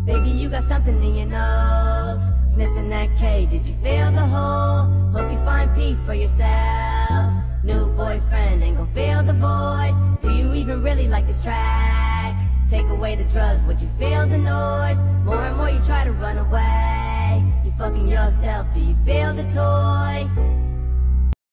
Baby, you got something in your nose. Sniffing that K, did you feel the hole? Hope you find peace for yourself. New boyfriend ain't gon' fill the void. Do you even really like this track? Take away the drugs, would you feel the noise? More and more you try to run away. You fucking yourself, do you feel the toy?